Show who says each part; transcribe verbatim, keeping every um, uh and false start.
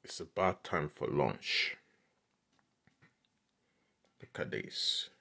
Speaker 1: It's about time for lunch. Look at this.